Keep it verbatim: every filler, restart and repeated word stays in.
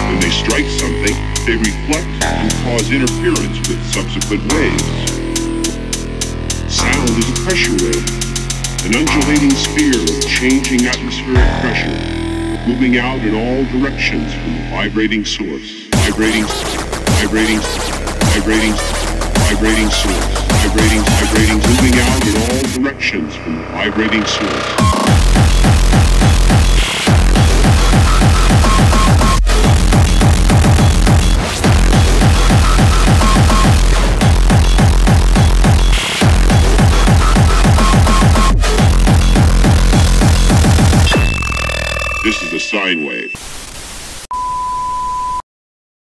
When they strike something, they reflect and cause interference with subsequent waves. Sound is a pressure wave, an undulating sphere of changing atmospheric pressure, moving out in all directions from the vibrating source. Vibrating, vibrating, vibrating, vibrating source. Vibrating, vibrating, moving out in all directions from the vibrating source. This is a sine wave.